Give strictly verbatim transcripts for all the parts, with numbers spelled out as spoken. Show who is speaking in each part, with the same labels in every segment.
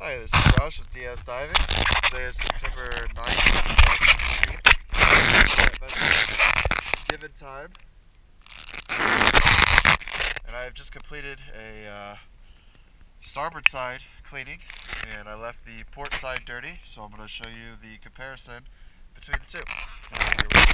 Speaker 1: Hi, this is Josh with D S Diving. Today is September ninth, twenty sixteen. Given time. And I've just completed a uh, starboard side cleaning, and I left the port side dirty, so I'm going to show you the comparison between the two. And here we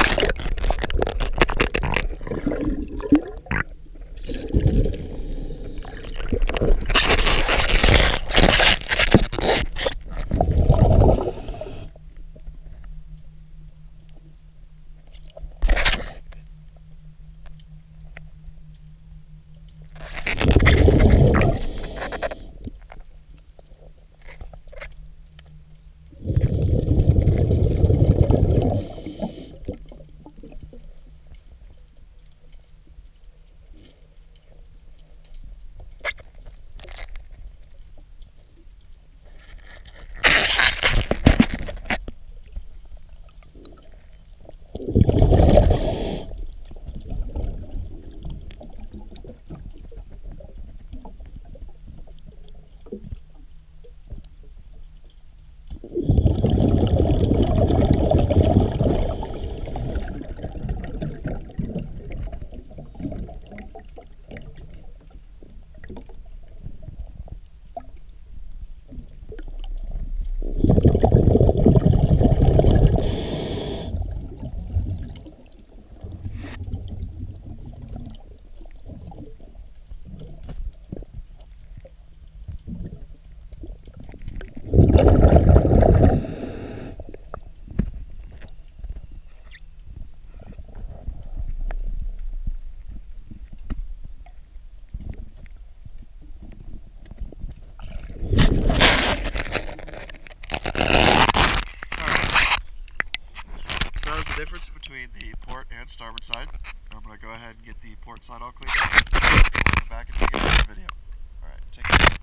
Speaker 1: the difference between the port and starboard side. I'm going to go ahead and get the port side all cleaned up. We'll come back and take another video. Alright, take care.